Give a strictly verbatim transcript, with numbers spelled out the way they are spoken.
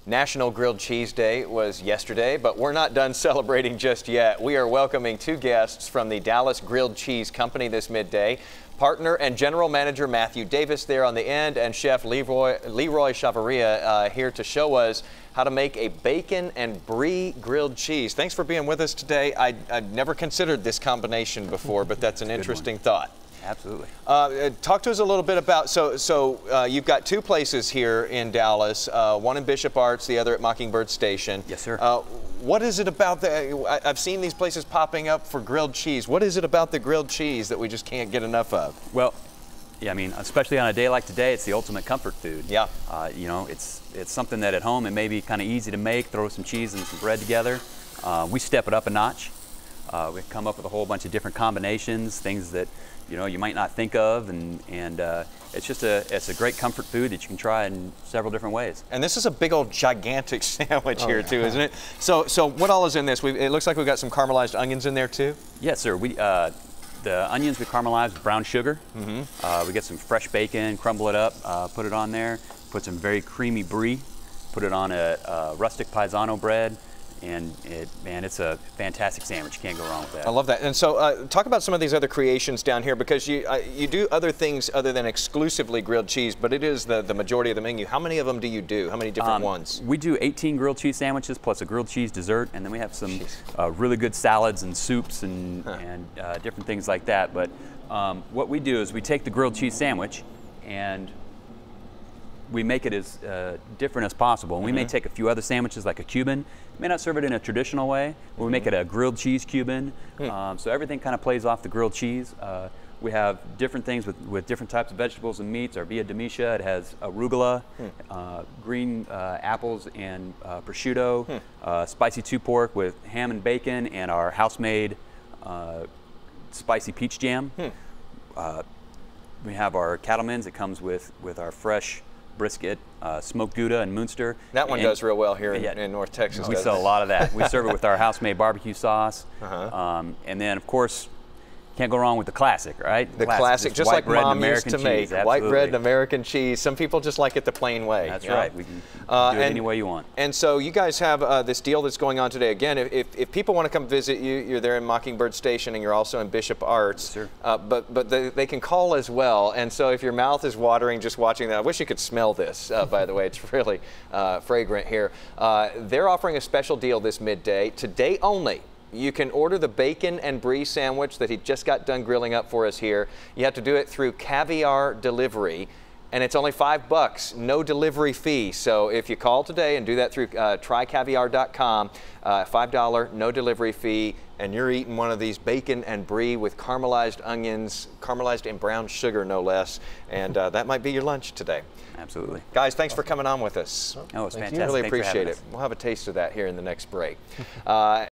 National Grilled Cheese Day was yesterday, but we're not done celebrating just yet. We are welcoming two guests from the Dallas Grilled Cheese Company this midday. Partner and General Manager Matthew Davis there on the end, and Chef Leroy, Leroy Chavarria uh, here to show us how to make a bacon and brie grilled cheese. Thanks for being with us today. I, I'd never considered this combination before, but that's an interesting thought. Absolutely. Uh, talk to us a little bit about, so so uh, you've got two places here in Dallas, uh, one in Bishop Arts, the other at Mockingbird Station. Yes, sir. Uh, what is it about the, I, I've seen these places popping up for grilled cheese. What is it about the grilled cheese that we just can't get enough of? Well, yeah, I mean, especially on a day like today, it's the ultimate comfort food. Yeah. Uh, you know, it's, it's something that at home it may be kind of easy to make, throw some cheese and some bread together. Uh, we step it up a notch. Uh, we come up with a whole bunch of different combinations, things that you know you might not think of, and and uh, it's just a it's a great comfort food that you can try in several different ways. And this is a big old gigantic sandwich oh, here yeah. too, isn't it? So so what all is in this? We've, it looks like we've got some caramelized onions in there too. Yes, sir. We uh, the onions we caramelize with brown sugar. Mm-hmm. uh, we get some fresh bacon, crumble it up, uh, put it on there. Put some very creamy brie. Put it on a, a rustic paisano bread. And it, man, it's a fantastic sandwich. You can't go wrong with that. I love that. And so, uh, talk about some of these other creations down here, because you uh, you do other things other than exclusively grilled cheese, but it is the the majority of the menu. How many of them do you do? How many different um, ones? We do eighteen grilled cheese sandwiches plus a grilled cheese dessert, and then we have some uh, really good salads and soups and huh. and uh, different things like that. But um, what we do is we take the grilled cheese sandwich and we make it as uh, different as possible. And we mm-hmm. may take a few other sandwiches like a Cuban. We may not serve it in a traditional way, but we mm-hmm. make it a grilled cheese Cuban. Mm. Um, so everything kind of plays off the grilled cheese. Uh, we have different things with, with different types of vegetables and meats. Our Via Domitia, it has arugula, mm. uh, green uh, apples and uh, prosciutto, mm. uh, spicy two pork with ham and bacon, and our house-made uh, spicy peach jam. Mm. Uh, we have our Cattleman's. It comes with, with our fresh brisket, uh, smoked Gouda and Munster. That one and, does real well here in, yeah, in North Texas. We sell it? a lot of that. We serve it with our house-made barbecue sauce. Uh-huh. um, and then, of course, can't go wrong with the classic, right? The classic, classic just, just like Mom used to make. Cheese, white bread and American cheese. Some people just like it the plain way. That's yeah. right. We can uh, do it and, any way you want. And so you guys have uh, this deal that's going on today. Again, if, if people want to come visit you, you're there in Mockingbird Station, and you're also in Bishop Arts. Sure. Uh, but but they, they can call as well. And so if your mouth is watering just watching that, I wish you could smell this, uh, by the way. It's really uh, fragrant here. Uh, they're offering a special deal this midday, today only. You can order the bacon and brie sandwich that he just got done grilling up for us here. You have to do it through Caviar Delivery, and it's only five bucks, no delivery fee. So if you call today and do that through uh, try caviar dot com, uh, five dollars, no delivery fee, and you're eating one of these bacon and brie with caramelized onions, caramelized in brown sugar, no less, and uh, that might be your lunch today. Absolutely. Guys, thanks for coming on with us. Oh, it's fantastic. Really Thanks appreciate it. us. We'll have a taste of that here in the next break. Uh,